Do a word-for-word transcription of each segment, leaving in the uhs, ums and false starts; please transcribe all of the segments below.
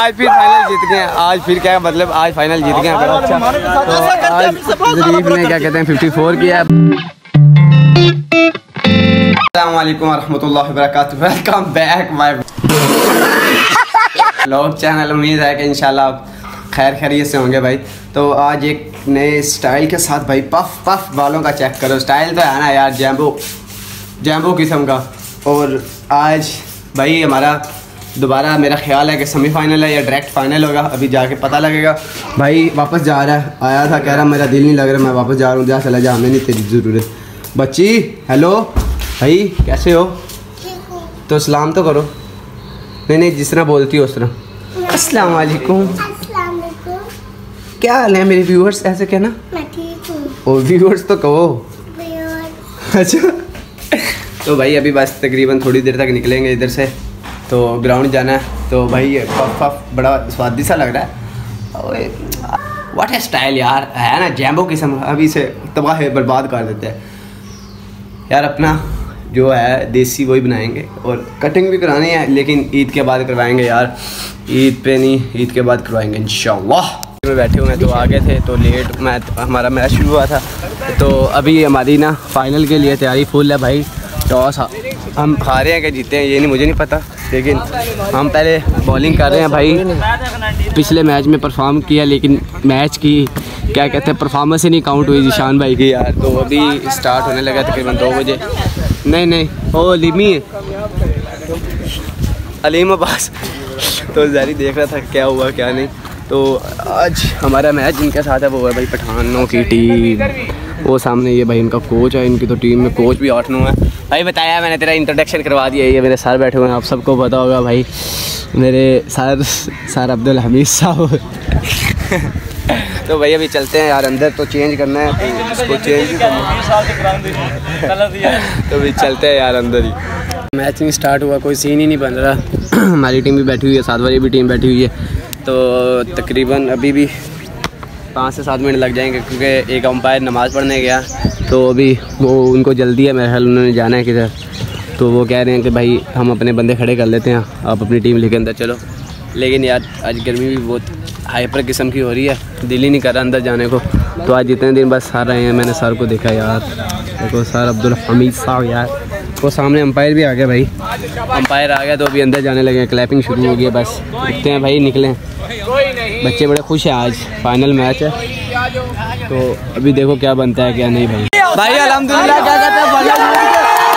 आज फिर फाइनल जीत गए। आज फिर क्या मतलब आज फाइनल जीत गए। अच्छा तो आज ज़रीफ ने क्या कहते हैं फिफ्टी फोर किया। अस्सलाम वालेकुम रहमतुल्लाहि व बरकातहू। Welcome back my vlog channel. उम्मीद है कि इंशाल्लाह खैर खैरियत से होंगे भाई। तो आज एक नए स्टाइल के साथ भाई पफ पफ बालों का चेक करो। स्टाइल तो है ना यार जैम्बो जैम्बो किस्म का। और आज भाई हमारा दोबारा मेरा ख्याल है कि सेमीफाइनल है या डायरेक्ट फाइनल होगा। अभी जाके पता लगेगा। भाई वापस जा रहा है। आया था कह रहा मेरा दिल नहीं लग रहा, मैं वापस जा रहा हूँ। जा चला जा, हमें नहीं तेरी ज़रूरत। बच्ची हेलो भाई कैसे हो? तो सलाम तो करो। नहीं नहीं जिस तरह बोलती हो उस तरह। अस्सलाम वालेकुम। क्या हाल है मेरे व्यूअर्स? ऐसे कहना। मैं ठीक हूँ। ओ व्यूअर्स तो कहो। अच्छा तो भाई अभी बस तकरीबन थोड़ी देर तक निकलेंगे इधर से। तो ग्राउंड जाना है। तो भाई पफ पफ बड़ा स्वादिष्ट सा लग रहा है। व्हाट है स्टाइल यार, है ना जैम्बो किस्म। अभी से तबाह है बर्बाद कर देते हैं यार। अपना जो है देसी वही बनाएंगे और कटिंग भी करानी है, लेकिन ईद के बाद करवाएंगे यार। ईद पे नहीं, ईद के बाद करवाएंगे इंशाल्लाह। में बैठे हुए हैं तो आ गए थे तो लेट मैच हमारा मैच शुरू हुआ था। तो अभी हमारी ना फाइनल के लिए तैयारी फुल है भाई। टॉस हम हारे हैं कि जीते हैं ये नहीं मुझे नहीं पता, लेकिन हम पहले बॉलिंग कर रहे हैं भाई। पिछले मैच में परफॉर्म किया लेकिन मैच की क्या कहते हैं परफॉर्मेंस ही नहीं काउंट हुई जिशान भाई की यार। तो अभी स्टार्ट होने लगा तकरीबन दो बजे। नहीं नहीं ओ लिमी अलीम अब्बास। तो जारी देख रहा था क्या हुआ क्या नहीं। तो आज हमारा मैच जिनके साथ है वो है भाई पठानों की टीम। वो सामने ये भाई इनका कोच है। इनकी तो टीम में कोच भी आठ नौ है भाई। बताया मैंने तेरा इंट्रोडक्शन करवा दिया। ये मेरे सर बैठे हुए हैं, आप सबको पता होगा भाई मेरे सर सर अब्दुल हमीद साहब। तो भाई अभी चलते हैं यार अंदर। तो चेंज करना है तो इसको चेंज ही करना है। तो अभी चलते हैं यार अंदर ही। मैच नहीं स्टार्ट हुआ, कोई सीन ही नहीं बन रहा। हमारी टीम भी बैठी हुई है, साथ वाली भी टीम बैठी हुई है। तो तकरीबन अभी भी पाँच से सात मिनट लग जाएंगे क्योंकि एक अंपायर नमाज़ पढ़ने गया। तो अभी वो उनको जल्दी है मेरे ख्याल, उन्होंने जाना है किधर। तो वो कह रहे हैं कि भाई हम अपने बंदे खड़े कर लेते हैं, आप अपनी टीम लेके अंदर चलो। लेकिन यार आज गर्मी भी बहुत हाइपर किस्म की हो रही है, दिल ही नहीं कर रहा अंदर जाने को। तो आज जितने दिन बस हार रहे हैं। मैंने सर को देखा यार, देखो सर अब्दुल हमीद साहब यार। वो सामने अंपायर भी आ गया भाई, अंपायर आ गया तो अभी अंदर जाने लगे। क्लैपिंग शुरू हो गई है। बस दिखते हैं भाई निकलें। बच्चे बड़े खुश हैं, आज फाइनल मैच है। तो अभी देखो क्या बनता है क्या नहीं भाई। भाई अल्हम्दुलिल्लाह क्या कहते हैं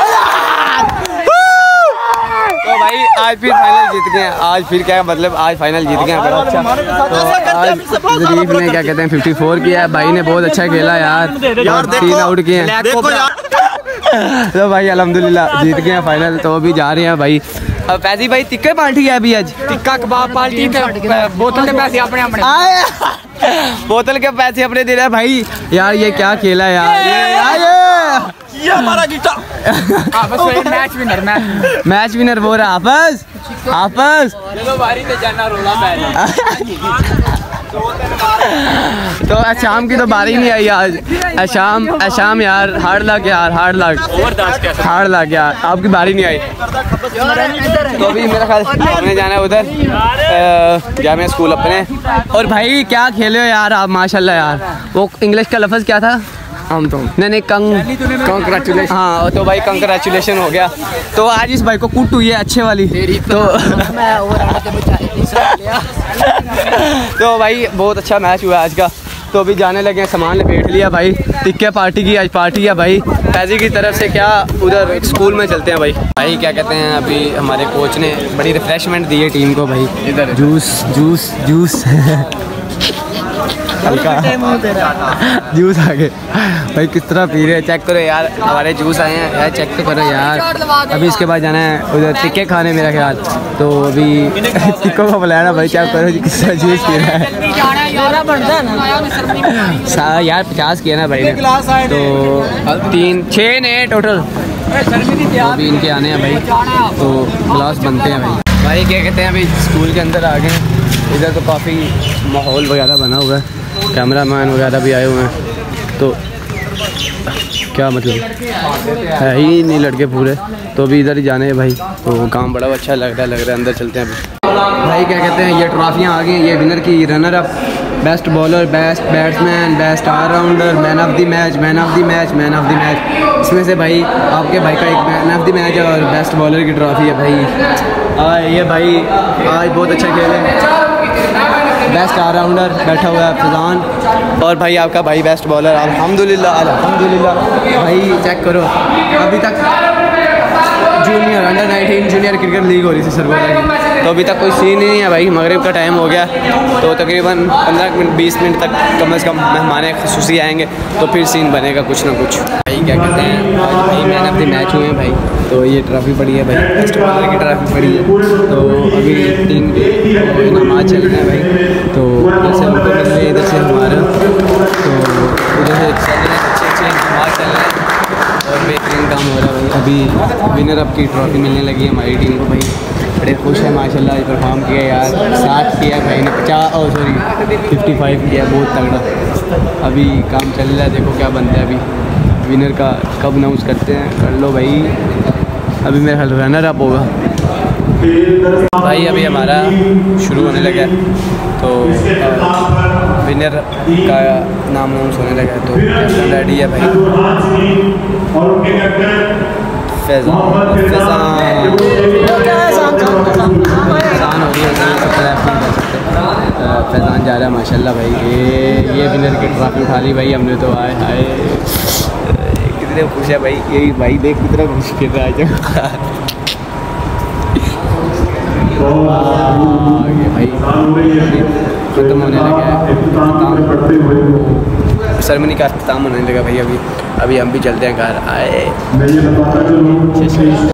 तो भाई आज फिर फाइनल जीत गए। आज फिर क्या मतलब आज फाइनल जीत गए। अच्छा तो आज ज़रीफ ने क्या कहते हैं फिफ्टी फोर किया है। भाई ने बहुत अच्छा खेला यार, तीन आउट किए हैं। तो भाई अल्हम्दुलिल्लाह जीत गए हैं फाइनल। तो अभी जा रहे हैं भाई। अब पैसी भाई टिक्का पार्टी है अभी आज। टिक्का कबाब पार्टी, बोतल के पैसे अपने अपने बोतल के पैसे अपने दे रहे हैं भाई। यार ये क्या खेला यार, ये ये हमारा match winner match match winner बोल रहा हाफिज हाफिज। तो शाम की तो बारी नहीं आई आज। शाम शाम यार हार्ड लग यार, हार्ड लग हार्ड लग यार, आपकी बारी नहीं आई। तो अभी मेरा ख्याल हमें जाना है उधर जामिया स्कूल अपने। और भाई क्या खेले हो यार आप माशाल्लाह यार। वो इंग्लिश का लफ्ज़ क्या था? हम तो नहीं नहीं कंग कंग्रेचुलेशन। हाँ तो भाई कंग्रेचुलेशन हो गया। तो आज इस भाई को कुट हुई है अच्छे वाली। तो तो भाई बहुत अच्छा मैच हुआ आज का। तो अभी जाने लगे, सामान लपेट लिया भाई। टिक्के पार्टी की आज पार्टी है भाई पैजी की तरफ से। क्या उधर स्कूल में चलते हैं भाई। भाई क्या कहते हैं अभी हमारे कोच ने बड़ी रिफ्रेशमेंट दी है टीम को भाई। इधर जूस जूस जूस हल्का जूस आ गए भाई। किस तरह पी रहे हैं चेक करो यार। हमारे जूस आए हैं यार, चेक तो करो यार। अभी इसके बाद जाना है उधर टिक्के खाने मेरा ख्याल। तो अभी टिक्कों को बुलाना भाई, चेक करो किस तरह जूस पी रहा है यार। पचास किया ना भाई ने। तो तीन छः ने टोटल अभी इनके आने हैं भाई। तो क्लास बनते हैं भाई। भाई क्या कहते हैं अभी स्कूल के अंदर आ गए। इधर तो काफ़ी माहौल वगैरह बना हुआ है, कैमरा मैन वगैरह भी आए हुए हैं। तो क्या मतलब है ही नहीं लड़के पूरे, तो अभी इधर ही जाने हैं भाई। तो काम बड़ा अच्छा लग रहा है लग रहा है अंदर चलते हैं अभी। भाई क्या कहते हैं, ये ट्रॉफियाँ आ गई हैं। ये विनर की runner up, best bowler, best batsman, best all rounder, man of the match, man of the match, man of the match. इसमें से भाई आपके भाई का एक मैन ऑफ द मैच है और बेस्ट बॉलर की ट्रॉफी है भाई। आ, ये भाई आज बहुत अच्छा खेले हैं। बेस्ट ऑलराउंडर बैठा हुआ है फैज़ान, और भाई आपका भाई बेस्ट बॉलर। अल्हम्दुलिल्लाह अल्हम्दुलिल्लाह भाई चेक करो, अभी तक junior under nineteen junior cricket league हो रही थी सरगोजा की, तो अभी तक कोई सीन ही नहीं है भाई। मगरिब का टाइम हो गया, तो तकरीबन पंद्रह मिनट बीस मिनट तक कम अज़ कम मेहमान खुसूसी आएंगे, तो फिर सीन बनेगा कुछ ना कुछ। भाई क्या कहते हैं, आज भाई मैन ऑफ द मैच हुए हैं भाई। तो ये ट्रॉफी पड़ी है भाई, बेस्ट बॉलर की ट्रॉफी पड़ी है। तो अभी तीन के नमाज चल रहे हैं भाई, तो जैसे हमको मिल रहे हैं इधर से हमारा, तो उधर से चल रहे हैं अच्छे अच्छे नमाज चल रहे हैं और बेहतरीन काम हो रहा है भाई। अभी विनर अप की ट्रॉफी मिलने लगी है हमारी टीम को भाई। बड़े खुश हैं माशाल्लाह, परफॉर्म किया यार, साठ किया भाई ने, पचास ओ सॉरी फिफ्टी फाइव किया, बहुत तगड़ा। अभी काम चल रहा है, देखो क्या बनता है अभी। विनर का कब अनाउंस करते हैं, कर लो भाई। अभी मेरा ख्याल रनर अप होगा भाई। अभी हमारा शुरू होने लगा है, तो विनर का नाम अनाउंस होने लगा है, तो कैप्टन रेडी है भाई। फैज़ान फैज़ान फैज़ान हो रही है, फैज़ान जा रहा है माशाल्लाह भाई। ये ये विनर की ट्रॉफी उठा ली भाई हमने, तो आए हाय कितने खुश है भाई। यही भाई देख कितना खुश खेल रहा है ये भाई। ख़त्म होने लगा है, सेरेमनी का अख्ताम होने लगा भाई। अभी अभी हम भी चलते हैं घर आए।